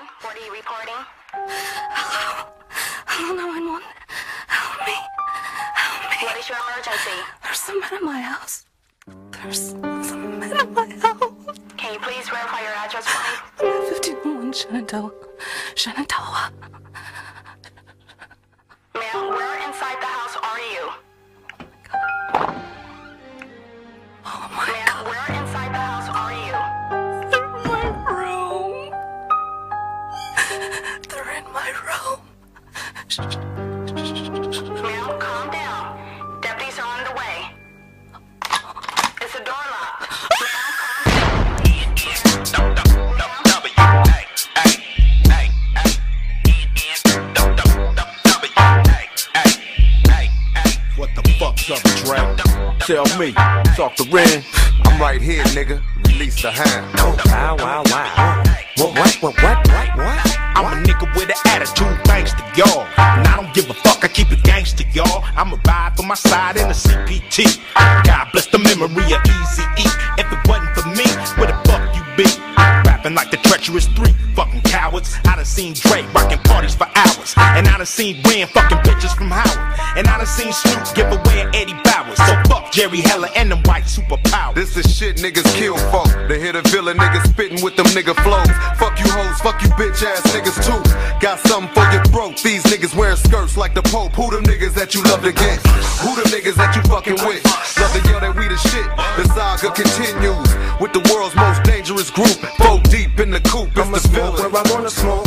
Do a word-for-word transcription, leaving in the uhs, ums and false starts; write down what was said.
What are you reporting? Hello? Hello, nine one one. Help me. Help me. What is your emergency? There's some men in my house. There's some men in my house. Can you please verify your address for me? I'm at fifteen oh one Shenandoah. Shenandoah. Ma'am, where inside the house are you? Oh my Ma'am, God. where inside the house are you? They're in my room. They're in my room. Ma'am, calm down. Deputies are on the way. Is the door locked? Ma'am, calm down. What the fuck's up, Dre? Tell me, talk to Ren. I'm right here, nigga. Release the hand. Wow, wow, wow. What, what, what, what, what, what? I'm a nigga with an attitude, thanks to y'all. And I don't give a fuck, I keep it gangsta, y'all. I'ma ride for my side in a C P T. God bless the memory of Eazy-E. If it wasn't for me, where the fuck you be? Rapping like the treacherous three fucking cowards. I done seen Dre rocking parties for hours. And I done seen Ren fucking pictures from Howard. And I done seen Snoop give away at Eddie Bowers. So fuck Jerry Heller and them white superpowers. This is shit niggas kill folk. They hit a villain niggas spitting with them nigga flows. Fuck you hoes, fuck you bitch ass niggas too. Got something for your throat. These niggas wearing skirts like the Pope. Who them niggas that you love to get? Who them niggas that you fucking with? Love to yell that we the shit. The saga continues with the world's most dangerous group. Four deep in the coop, it's I'ma the smoke villain. where I wanna smoke.